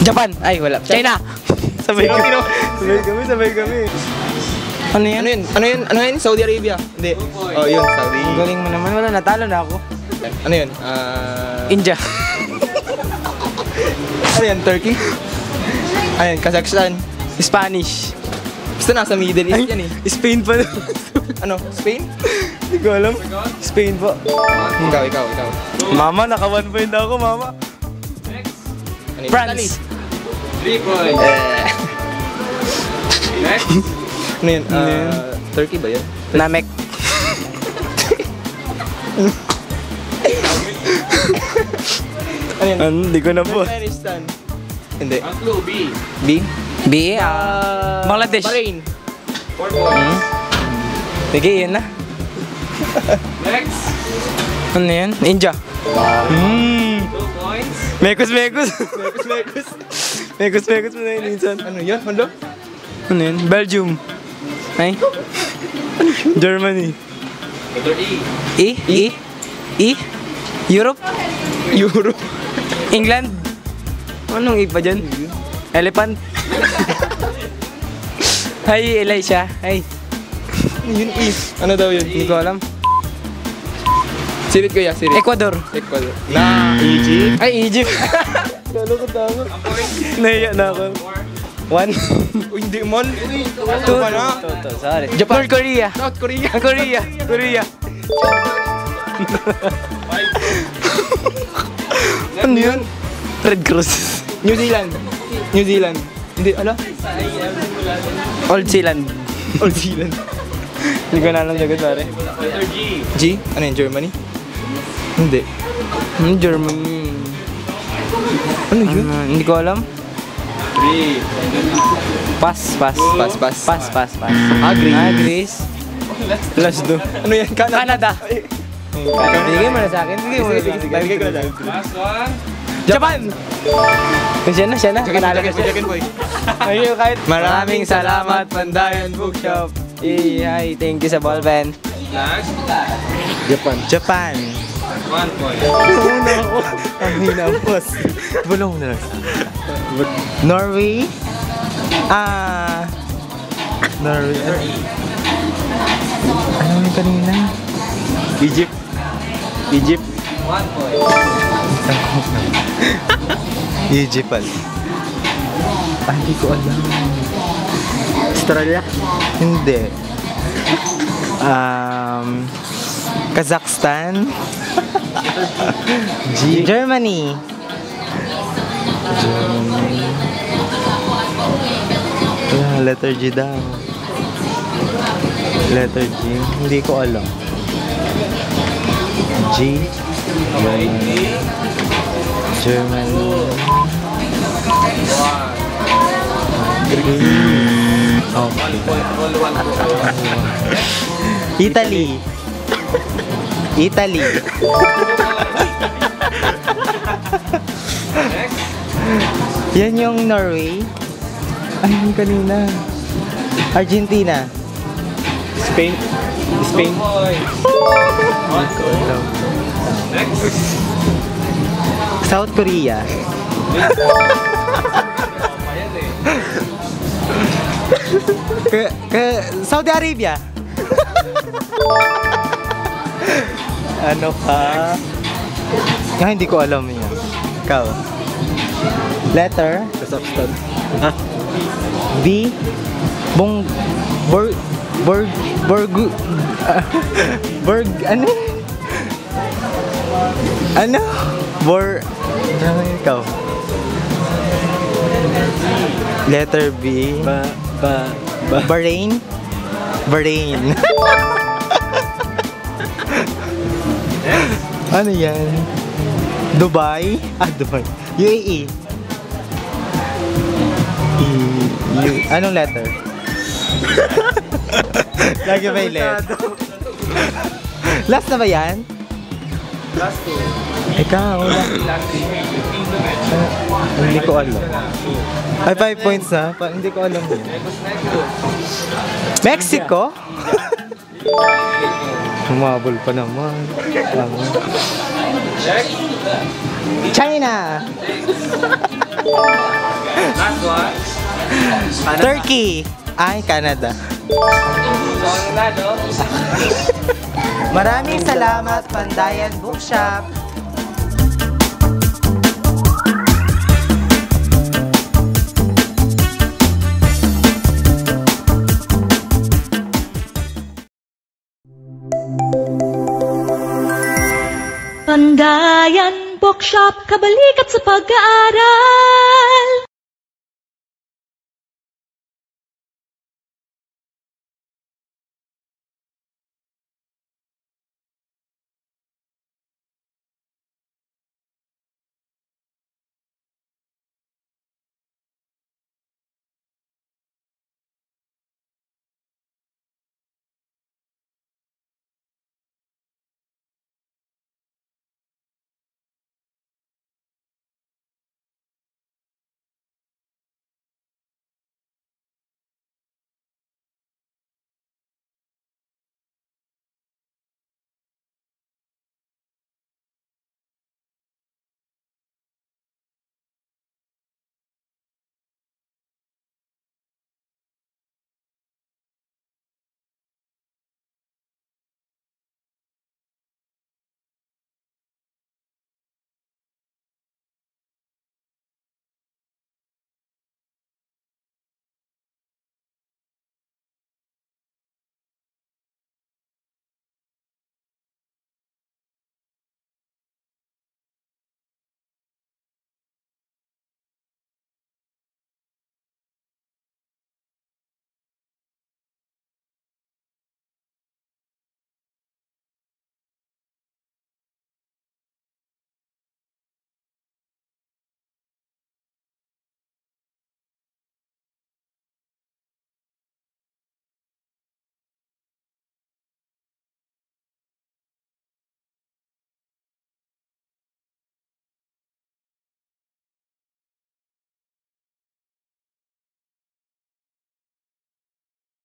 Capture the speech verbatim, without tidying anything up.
Japan. Ay, wala. China. Sabay kami. Sabay kami, sabay kami. Ano yan? Ano yun? Ano yun? Ano yun? Saudi Arabia? Hindi. Oh, yun. Saudi. Ang galing mo naman. Wala, natalo na ako. Ano yun? Ah... India. Ano yan? Turkey? Ano yan? Kazakhstan? Spanish. Basta nasa Middle East yan eh. Spain pa. Ano? Spain? Hindi ko alam. Spain po. Ikaw, ikaw, ikaw. Mama, naka one point ako, mama. Ano yun? France. three points. Eh. Next. Ano yun? Ano yun? Ah... Turkey ba yun? Namek. Ano yun? Hindi ko na po. Turkmenistan. Hindi. Ang clue, B. B? B, ah. Bangladesh. Bahrain. four points. Sige, yun na. Next. Ano yan? India. Hmm. two points. Mekos, mekos. Mekos, mekos. Mekos, mekos mo na yun, insan. Ano yun? Hondo? Ano yun? Belgium. Ay? Germany. Letter E. E? E? E? Europe? Europe. England? Anong E pa dyan? Elephant? Hi, Elisha. Hi. Ano yun? E. Ano daw yun? Hindi ko alam. Sirit ko ya, sirit. Ecuador. Ecuador. Na. Egypt. Ay, Egypt. Lalo ko tama. Nahiya na ako. One. Uy, hindi man. Two. pa na. Two, two, sorry. Japan. North Korea. South Korea. Ang Korea. Korea. Ano yun? Red Cross. New Zealand. New Zealand. Hindi, ano? Old Zealand. Old Zealand. Hindi ko na alam sagot, pare. Letter G. G? Ano yun? Germany? Hindi. Hmm, Germany. Ano yun? Ano, hindi ko alam. three. Pass, pass. Pass, pass. Pass, pass, pass. Ah, Greece. Ah, Greece. Last do. Ano yan? Canada. Canada. Bigay mo na sa akin. Bigay mo na sa akin. Bigay ko na lang. Last one. Japan! Siya na, siya na. Jagan, Panalo jagan, na siya. jagan, boy. Ayun, kahit. Maraming salamat, Pandayan Bookshop. Eh, hi, thank you sa ballpen. Last. Japan. Japan. One point. Una ako. Ang hina, boss. Bulong na lang. Norway. Ah. Norway. Ano yung kanina? Egypt. Egypt. One point. Egypt pala. Ah, hindi ko alam. Australia? Hindi. Um, Kazakhstan? G Germany. Germany. Ah, letter G daw. Letter G. Hindi ko alam. G. Germany. Germany. Greece. Okay. Italy. Italy. Yan yung Norway. Ay, yung kanina. Argentina. Spain. Spain. One point. Next. South Korea. ke, ke Saudi Arabia. Ano ka? Ah, hindi ko alam yan. Ikaw. Letter. Kazakhstan. Ha? B. Bong. Borg. Borg. Borg. ah, Borg. Ano? Ano? Bor. Ano ikaw? Letter B. Ba, ba, ba. Bahrain. Bahrain. Ano yan? Dubai? Ah, Dubai. U A E. E, U, anong letter? Lagi may letter. Last na ba yan? Last two. Ikaw, wala. Last three. Ah, hindi ko alam. Ay, five points na. Pa, hindi ko alam yun. Mexico? Humabol pa naman. Tama. Next. China! Last one. Turkey. Ay, Canada. Tornado. Maraming salamat, Pandayan Bookshop. Pandayan Bookshop, kabalikat sa pag-aaral.